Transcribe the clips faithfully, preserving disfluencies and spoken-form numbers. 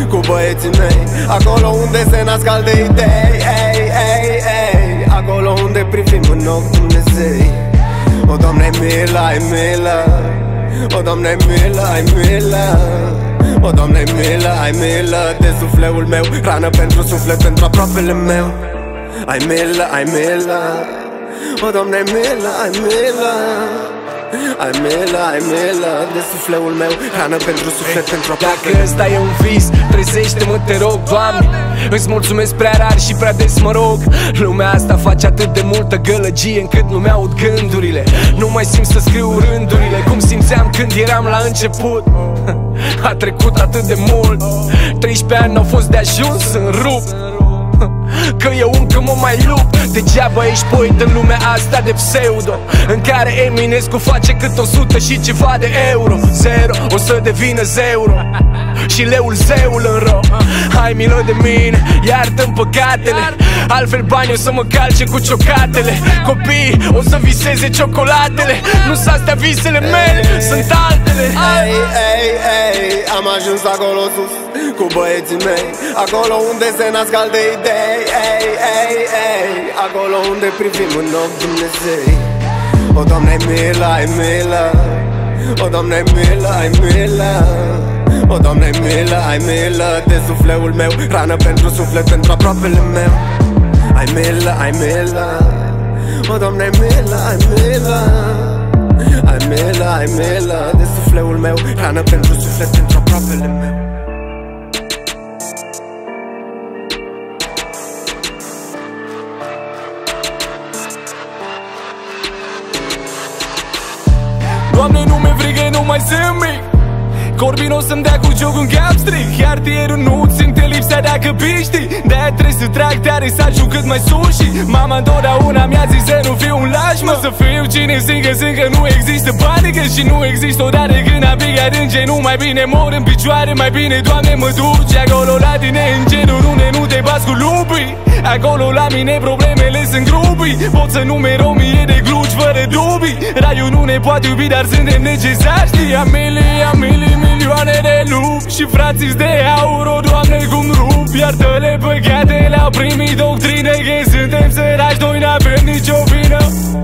cu băieții mei, acolo unde se nasc alte idei, ei, ei, ei, acolo unde privim în ochi Dumnezei. O, Doamne, ai milă, ai milă, o, Doamne, ai milă, ai milă, o, Doamne, ai milă, ai milă de sufletul meu, hrană pentru suflet, pentru aproapele meu. Ai milă, ai milă, o, Doamne, ai milă, ai milă, ai milă, ai milă de sufletul meu, hrană pentru suflet, pentru aproapele meu. Dacă ăsta e un vis, trezește-mă, te rog, Doamne. Îți mulțumesc prea rar și prea des mă rog. Lumea asta face atât de multă gălăgie încât nu mi-aud gândurile. Nu mai simt să scriu rândurile cum simțeam când eram la început. A trecut atât de mult, treisprezece ani n-au fost de ajuns să-mi rup, că eu încă mă mai lupt. Degeaba ești poet în lumea asta de pseudo, în care Eminescu face cât o sută și ceva de euro. Zero o să devină zeuro și leul zeul în ro. Ai milă de mine, iartă-mi păcatele, altfel banii o să mă calce cu ciocatele. Copiii o să viseze ciocolatele, nu sunt astea visele mele, sunt altele. Ei, ei, ei, am ajuns acolo sus cu băieții mei, acolo unde se nasc alte idei, ei, ei, ei, acolo unde privim în ochi Dumnezei. O, Doamne, ai milă, ai milă, o, Doamne, ai milă, ai milă, o, Doamne, ai milă, ai milă de sufletul meu, hrană pentru suflet, pentru aproapele meu. Ai milă, ai milă, o, Doamne, ai milă, ai milă, ai milă, ai milă de sufletul meu, hrană pentru suflet, pentru aproapele meu. Doamne, nu mi-e frică, nu mai sunt mic. Corbin o să-mi dea cu joc un cap strict. Cartierul nu simte lipsa dacă piști. De-aia trebuie să trag tare, să ajung cât mai sus. Și mama întotdeauna mi-a zis să nu fiu un laș, mă. Să fiu cine zic că zic că nu există panică și nu există odată când am picat în genul. Mai bine mor în picioare, mai bine, Doamne, mă duci acolo la tine în genul unde nu te bați cu lupii. Acolo la mine problemele sunt grupii. Pot să numeri o mie de gluci fără dubii. Raiul nu ne poate iubi, dar suntem necesari. Știi, am milii, am milii, milioane de lupi și frații de aur, o, Doamne, cum rup. Iartă-le păcatele, au primit doctrine că suntem săraci, noi n-avem nicio vină.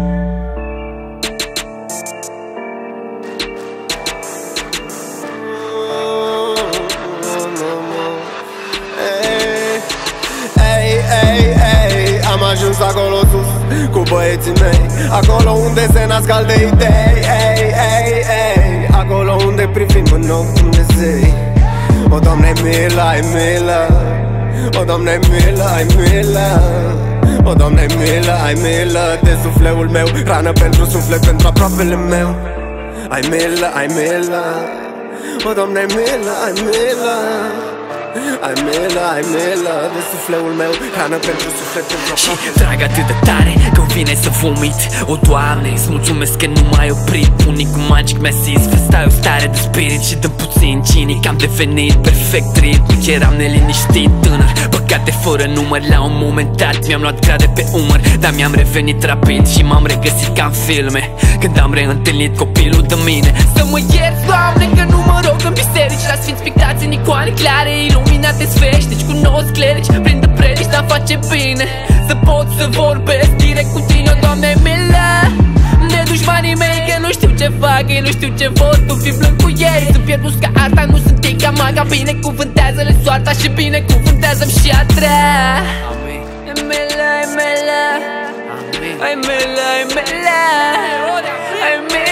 Am ajuns acolo sus cu băieții mei, acolo unde se nasc alte idei, ei, ei, ei, acolo unde privim în ochi Dumnezei. O, Doamne, ai milă, ai milă, o, Doamne, ai milă, ai milă, o, Doamne, ai milă, ai milă de sufletul meu, hrană pentru suflet, pentru aproapele meu. Ai milă, ai milă, o, Doamne, ai milă, ai milă, ai milă, ai milă de sufletul meu, hrană pentru suflet, pentru aproapele meu. Și trag atât de tare că vine să vomit. O, Doamne, îți mulțumesc că nu m-ai oprit. Unicul magic mi-a zis, vă stai o stare de spirit și dă puțin cinic. Am devenit perfect ritmic, eram neliniștit tânăr, păcate fără număr. La un moment dat mi-am luat grade pe umăr, dar mi-am revenit rapid și m-am regăsit ca în filme, când am reîntâlnit copilul de mine. Să mă ierți, Doamne, că nu mă rog în biserici, la sfinți pictați în icoane clare, iluminate sfeșnici, cunosc clerici, plin de predici, dar face bine să pot să vorbesc direct cu tine, Doamne, ai milă de dușmanii mei, că nu știu ce fac, ei nu știu ce vor, tu fii blând cu ei. Sunt pierduți ca arta, nu sunt ei ca maga, binecuvântează-le soarta și binecuvântează-mi și a treia. Amin. Ai milă, ai milă, ai milă, ai milă, ai milă.